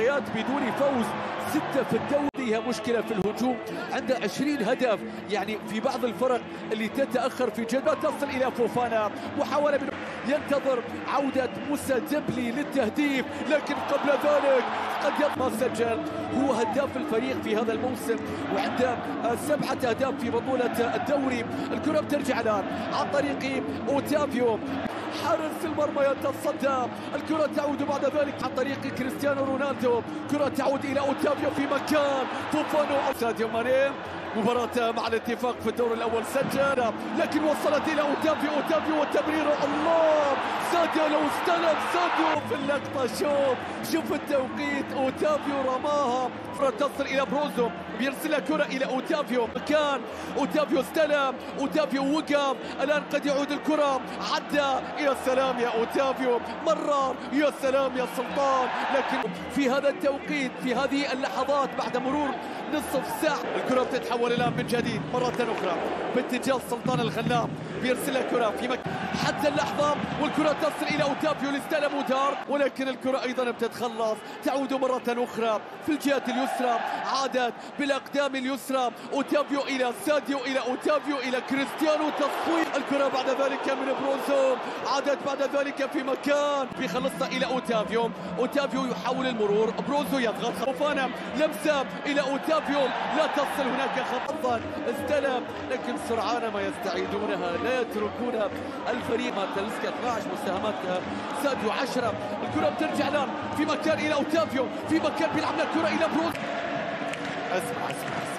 مباريات بدون فوز، 6 في الدوري. هي مشكلة في الهجوم، عنده 20 هدف. يعني في بعض الفرق اللي تتأخر في جدول تصل إلى فوفانا. محاولة من ينتظر عودة موسى دبلي للتهديف، لكن قبل ذلك قد ما سجل. هو هداف الفريق في هذا الموسم وعنده 7 أهداف في بطولة الدوري. الكرة بترجع الآن عن طريق أوتافيو، حارس المرمى يتصدى. الكرة تعود بعد ذلك عن طريق كريستيانو رونالدو. كرة تعود إلى أوتافيو في مكان فوفانو. ساديو ماني مباراة مع الاتفاق في الدور الأول سجل، لكن وصلت إلى أوتافيو والتمرير. الله، ساديو لو استلم ساديو في اللقطة. شوف التوقيت، أوتافيو رماها. تصل إلى بروزو، بيرسلها كرة إلى أوتافيو. مكان أوتافيو استلم، أوتافيو وقف، الآن قد يعود الكرة. عدى، يا سلام يا أوتافيو، مرر، يا سلام يا سلطان. لكن في هذا التوقيت، في هذه اللحظات بعد مرور نصف ساعة، الكرة بتتحول الآن من جديد مرة أخرى باتجاه سلطان الغلام. بيرسلها كرة في حتى اللحظة، والكرة تصل إلى أوتافيو اللي استلم ودار، ولكن الكرة أيضا بتتخلص. تعود مرة أخرى في الجهة اليسرى، عادت بالأقدام اليسرى. أوتافيو إلى ساديو، إلى أوتافيو، إلى كريستيانو. تصوير الكرة بعد ذلك من بروزو، عادت بعد ذلك في مكان بيخلصها إلى أوتافيو. أوتافيو يحاول المرور، بروزو يضغط. فوفانا لمسة إلى أوتافيو، لا تصل هناك خطأ. استلم، لكن سرعان ما يستعيدونها، لا يتركون الفريق. تلسكا 12 مساهمات، ساديو 10. الكرة بترجع الآن في مكان إلى أوتافيو، في مكان بيلعب الكرة إلى بروز. اسمع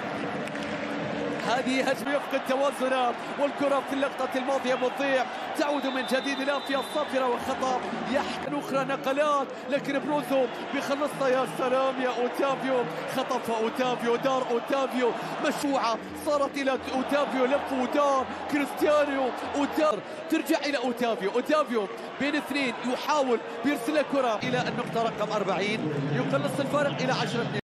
هذه هجمة يفقد توازنها، والكرة في اللقطة الماضية بتضيع. تعود من جديد الآن في الصافرة وخطأ. يحكي أخرى نقلات، لكن بروزو بيخلصها. يا سلام يا أوتافيو، خطف أوتافيو، دار أوتافيو مشروعة، صارت إلى أوتافيو، لف ودار كريستيانو. ودار ترجع إلى أوتافيو. أوتافيو بين اثنين يحاول، بيرسل كرة إلى النقطة رقم 40، يقلص الفارق إلى 10.